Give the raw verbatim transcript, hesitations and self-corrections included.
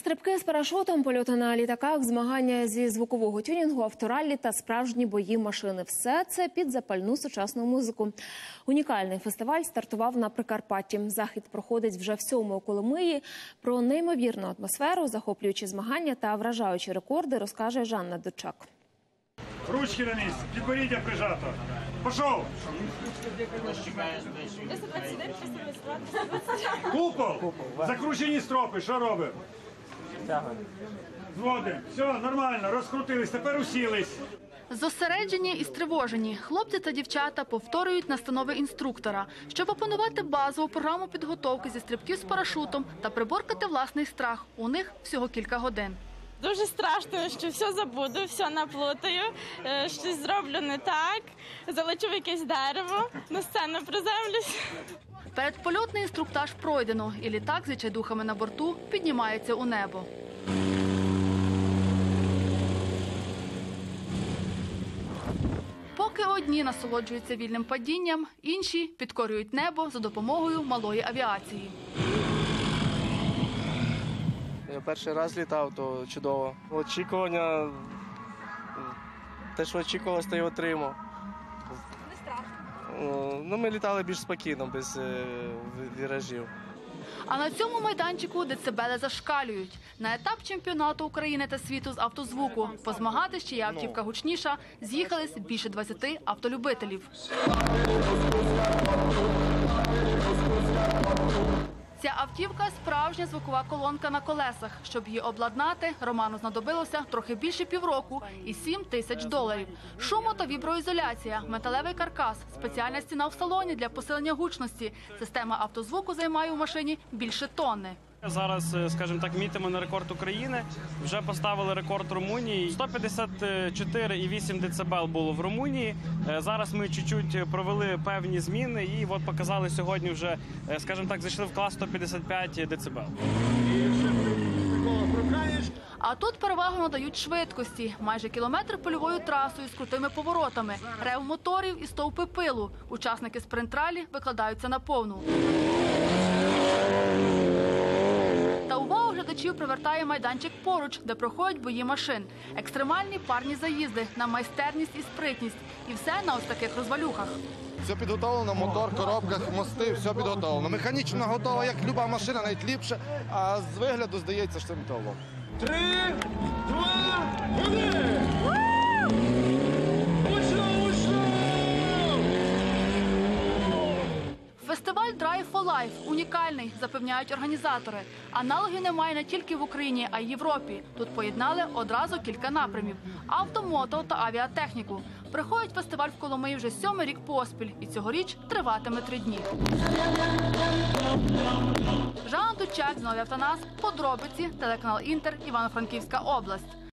Стрибки з парашутом, польоти на літаках, змагання зі звукового тюнінгу, автораллі та справжні бої машини – все це під запальну сучасну музику. Унікальний фестиваль стартував на Прикарпатті. Захід проходить вже в сьому у Коломиї. Про неймовірну атмосферу, захоплюючі змагання та вражаючі рекорди розкаже Жанна Дучак. Ручки на місці, підборіддя прижато. Пішов! Купол! Закручені стропи, що робимо? Зводимо. Все, нормально, розкрутились, тепер усілись. Зосереджені і стривожені хлопці та дівчата повторюють настанови інструктора, щоб опанувати базову програму підготовки зі стрибків з парашутом та приборкати власний страх. У них всього кілька годин. Дуже страшно, що все забуду, все наплутаю, щось зроблю не так, залечу в якесь дерево, на сцену приземлюсь. Передпольотний інструктаж пройдено, і літак з відчайдухами на борту піднімається у небо. Поки одні насолоджуються вільним падінням, інші підкорюють небо за допомогою малої авіації. Я перший раз літав, то чудово. Очікування, те, що очікувалося, те й отримав. Не страшно? Ну, ми літали більш спокійно, без віражів. А на цьому майданчику децибели зашкалюють. На етап чемпіонату України та світу з автозвуку позмагати, чия автівка гучніша, з'їхались більше двадцяти автолюбителів. Ця автівка – справжня звукова колонка на колесах. Щоб її обладнати, Роману знадобилося трохи більше півроку і сім тисяч доларів. Шумо- та віброізоляція, металевий каркас, спеціальна стіна в салоні для посилення гучності. Система автозвуку займає у машині більше тонни. Зараз, скажімо так, мітимо на рекорд України. Вже поставили рекорд Румунії. сто п'ятдесят чотири і вісім децибел було в Румунії. Зараз ми чуть-чуть провели певні зміни і от показали сьогодні вже, скажімо так, зайшли в клас сто п'ятдесят п'ять децибел. А тут перевагу надають швидкості. Майже кілометр польовою трасою з крутими поворотами, рев моторів і стовпи пилу. Учасники спринт-ралі викладаються на повну. Та увагу глядачів привертає майданчик поруч, де проходять бої машин. Екстремальні парні заїзди на майстерність і спритність. І все на ось таких розвалюхах. Все підготовлено, мотор, коробка, мости, все підготовлено. Механічно готова, як люба машина, навіть ліпше, а з вигляду здається, що це металолом. Три, два, один! Фестиваль Drive for Life унікальний, запевняють організатори. Аналогів немає не тільки в Україні, а й Європі. Тут поєднали одразу кілька напрямів – авто, мото та авіатехніку. Приходить фестиваль в Коломиї вже сьомий рік поспіль, і цьогоріч триватиме три дні. Жанна Дучак, Зіновій Автонас, подробиці, телеканал Інтер, Івано-Франківська область.